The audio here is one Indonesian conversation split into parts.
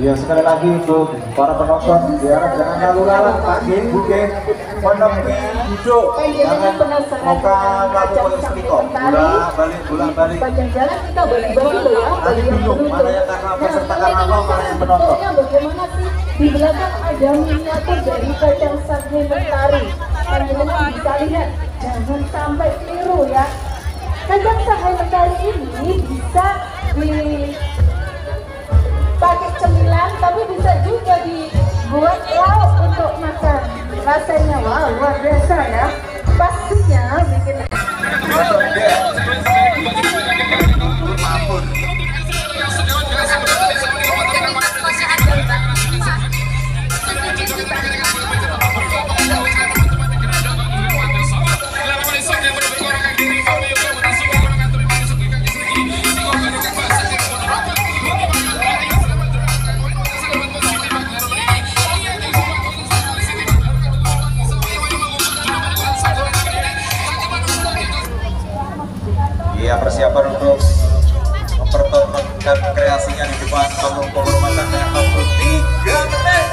Ya, sekali lagi untuk para penonton biar jangan lalu lalang pagi buke menepi duduk jangan muka lalu oleh seliko bola balik panjang jalan kita balik-balik loh ya. nanti bingung mana yang karena peserta karnaval mana yang penonton. Bagaimana sih di belakang ada miniatur dari Kajang Sanghe Mentari. Teman-teman bisa lihat, jangan sampai keliru ya. Kajang Sanghe Mentari ini bisa pakai cemilan, tapi bisa juga dibuat lauk untuk makan. Rasanya wow, luar biasa ya. Pastinya bikin ya persiapan untuk mempertontonkan kreasinya di depan panggung penghormatan dengan waktu 3 menit.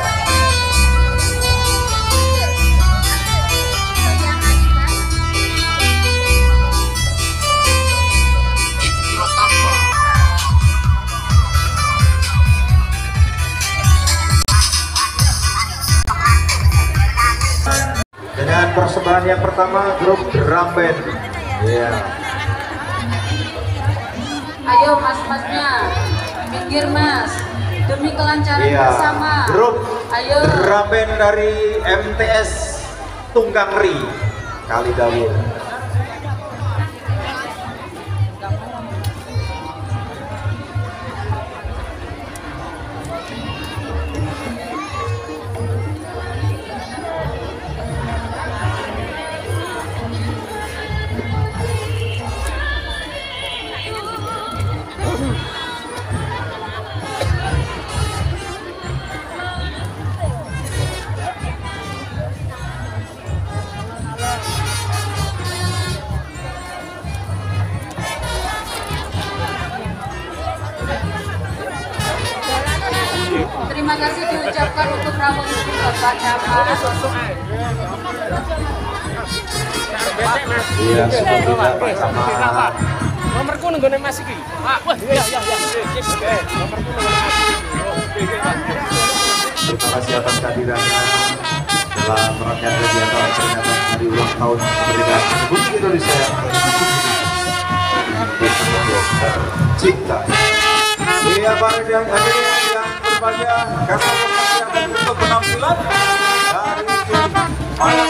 Dengan persembahan yang pertama grup drum band. Ya. Ayo mas-masnya, minggir mas, demi kelancaran bersama. Grup ayo. drum band dari MTS Tunggangri Kalidawur. Terima kasih diucapkan untuk Ramon Bapak Camat. Iya, sepertinya Pak Camat. Nomorku nunggone Mas iki. Pak, wah iya. Nomorku nunggone Mas. Terima kasih atas kehadirannya dalam rangkaian kegiatan peringatan hari ulang tahun kemerdekaan Republik Indonesia Cipta. Iya, para yang hadir yang berbahagia karena yang untuk penampilan dari tim malam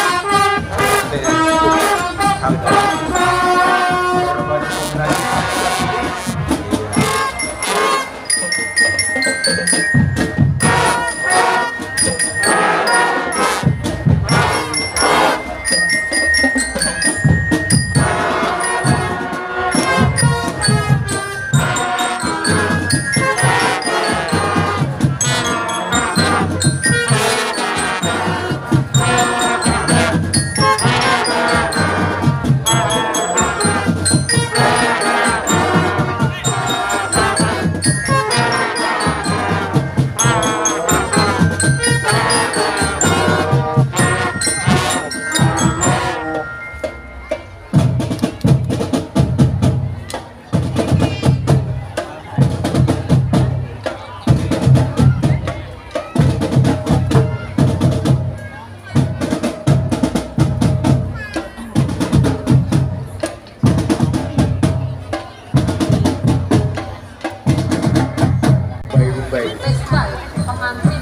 Pesta pengantin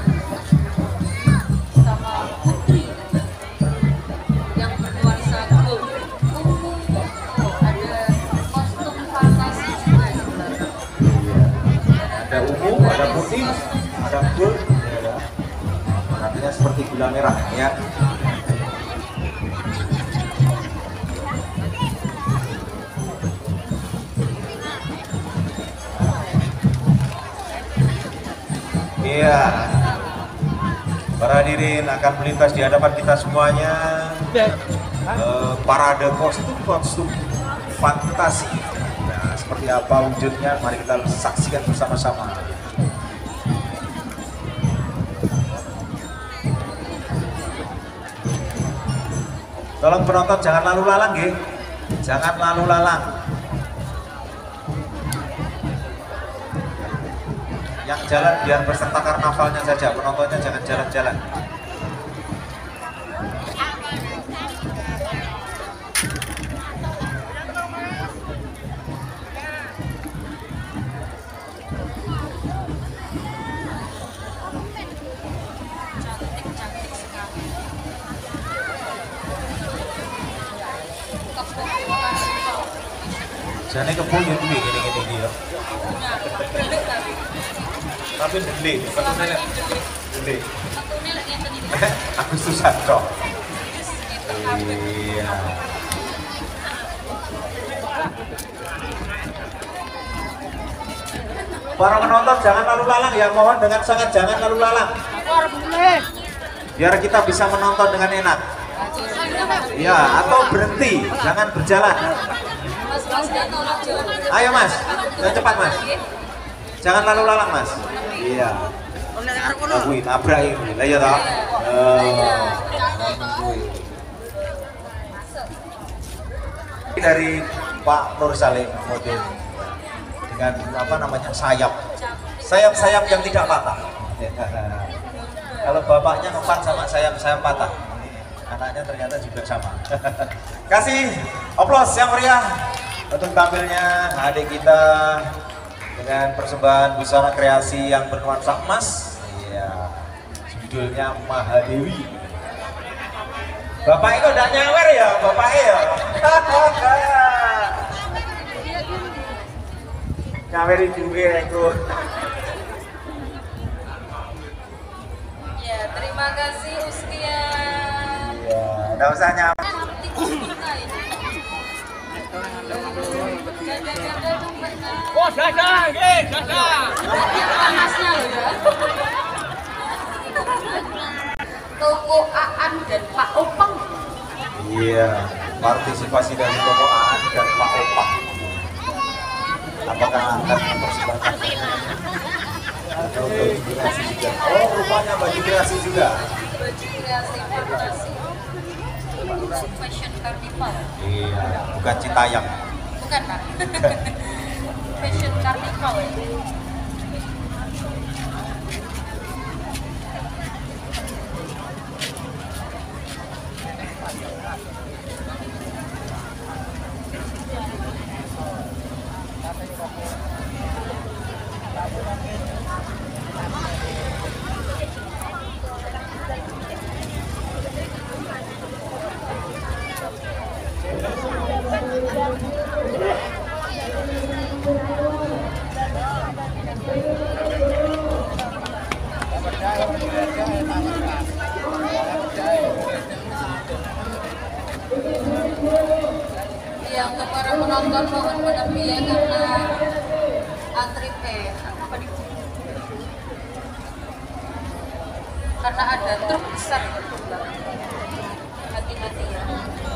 sama putri yang bernuansa gold. Ada kostum fantasi juga di belakang. ada ungu, ada putih, ada gold, artinya seperti gula merah ya. Iya, para hadirin akan melintas di hadapan kita semuanya. Parade kostum fantasi. Nah, seperti apa wujudnya? Mari kita saksikan bersama-sama. Tolong penonton jangan lalu lalang nggih. Jangan lalu lalang. Yang jalan biar peserta karnavalnya saja, penontonnya jangan jalan-jalan. Jane kebun ya duwe gini ya. Tapi delik, petune delik. Aku susah kok. Iya. Para penonton jangan lalu lalang ya, mohon dengan sangat jangan lalu lalang. Biar kita bisa menonton dengan enak. Ya, atau berhenti, jangan berjalan. Ayo mas, jangan cepat mas. Jangan lalu lalang mas. Iya. Aku nabrak ini, lah ya toh. Dari Pak Nur Salim model dengan apa namanya sayap yang tidak patah. Kalau bapaknya ngumpan sama sayap patah, anaknya ternyata juga sama. Kasih aplaus yang meriah untuk tampilnya adik kita dengan persembahan busana kreasi yang bernuansa emas. Iya, judulnya Mahadewi. Bapak itu udah nyawer ya, bapaknya ya. Nyaweri juga itu. Ya, terima kasih Ustian. Ya, enggak usah nyawer. Oh, dadah, nggih, dadah. Panasnya loh ya. Toko Aan dan Pak Opang. Iya, partisipasi dari Toko Aan dan Pak Opang. Apakah akan mempersembahkan atau baju kreasi juga? Oh, rupanya baju kreasi juga. Baju kreasi fantasi. Fashion Carnival. Iya, bukan Citayam. Bukan Pak. Fashion Carnival. Ya, untuk para penonton mohon menepi ya karena antri apa nih? Karena ada truk besar. Hati-hati ya.